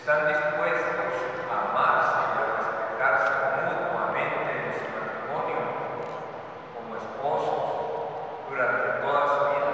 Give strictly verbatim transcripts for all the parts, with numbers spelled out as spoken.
están dispuestos a amarse y a respetarse mutuamente en su matrimonio como esposos durante toda su vida.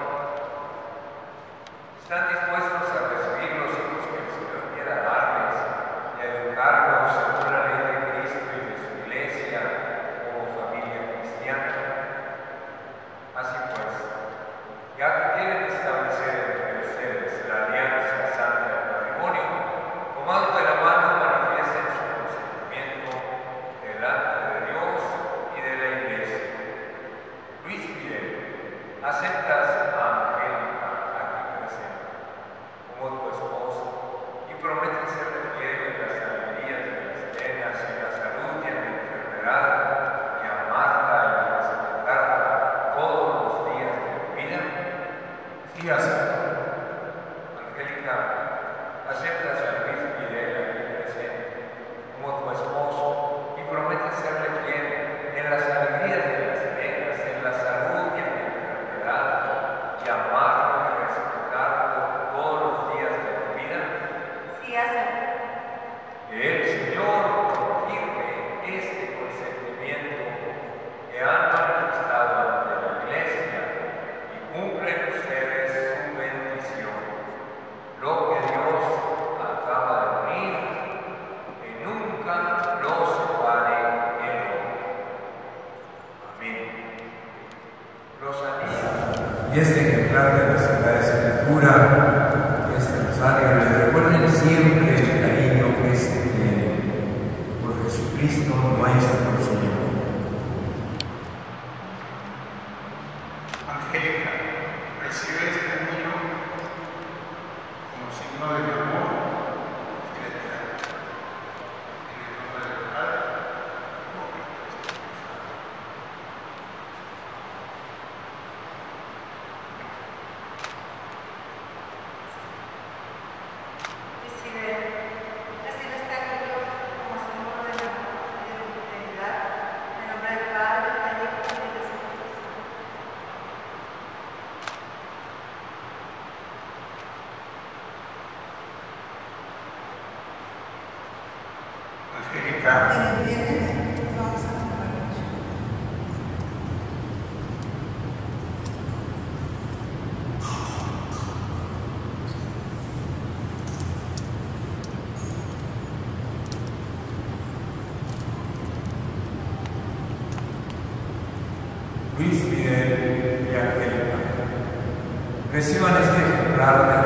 Están dispuestos a recibir los hijos que el Señor quiera darles y a educarlos según la ley de Cristo y de su iglesia como familia cristiana. Así pues, ya que quieren establecer entre ustedes la alianza santa del matrimonio, tomados de la mano, manifiesten su consentimiento delante de Dios y de la iglesia. Luis Fidel, aceptas a Angélica aquí presente como tu esposa y prometes serle fiel en las alegrías de las penas, en la salud y en la enfermedad, y amarla y respetarla todos los días de tu vida. Sí, acepto. Angélica, aceptas a Luis Fidel aquí presente como tu esposo y prometes serle fiel en las alegrías de las penas, en la salud y en la enfermedad, y amarlo y respetarlo todos los días de tu vida. Sí, acepto. Que el Señor confirme este consentimiento que han manifestado ante la iglesia y cumplen ustedes su bendición. Lo que Dios acaba de unir, que nunca lo separe el hombre. Amén. Los anillos Y este ejemplar de la Sagrada Escritura, este rosario, les recuerden siempre el cariño que se tiene por Jesucristo nuestro Señor. Angélica, recibe este anillo como signo de mi amor y fidelidad. En el nombre del Padre, del Hijo y del Espíritu Santo. Luis Fidel, recibe este anillo como símbolo de mi amor y de mi fidelidad. En el nombre del Padre, del Hijo y del Espíritu Santo. Angélica, El viernes vamos a comer mucho. Luis Fidel y Angélica, reciban este ejemplar de